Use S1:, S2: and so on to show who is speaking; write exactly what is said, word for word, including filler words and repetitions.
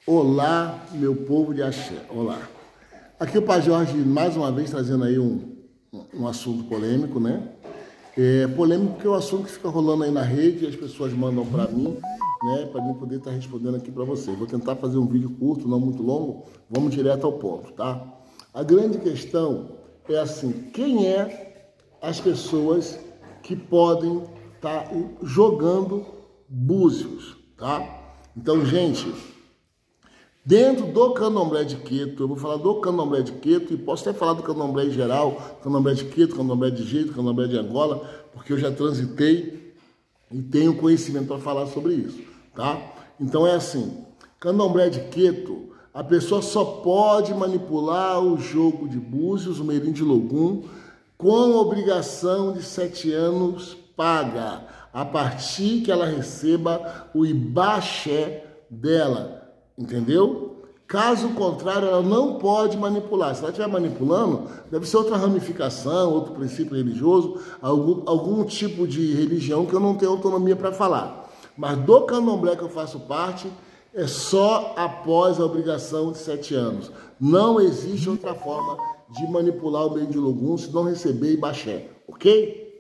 S1: Olá, meu povo de axé, olá. Aqui o Pai Jorge, mais uma vez, trazendo aí um, um assunto polêmico, né? É polêmico porque é um assunto que fica rolando aí na rede e as pessoas mandam para mim, né? Para mim poder estar respondendo aqui para você. Vou tentar fazer um vídeo curto, não muito longo, vamos direto ao ponto, tá? A grande questão é assim, quem é as pessoas que podem estar tá jogando búzios, tá? Então, gente, dentro do candomblé de Queto, eu vou falar do candomblé de Queto e posso até falar do candomblé em geral, candomblé de Queto, candomblé de Jeito, candomblé de Angola, porque eu já transitei e tenho conhecimento para falar sobre isso, tá? Então é assim, candomblé de Queto, a pessoa só pode manipular o jogo de búzios, o Mirim de Logum, com obrigação de sete anos paga, a partir que ela receba o ibaxé dela. Entendeu? Caso contrário, ela não pode manipular. Se ela estiver manipulando, deve ser outra ramificação, outro princípio religioso, algum, algum tipo de religião que eu não tenho autonomia para falar. Mas do candomblé que eu faço parte, é só após a obrigação de sete anos. Não existe outra forma de manipular o meio de Logum se não receber ibaxé, ok?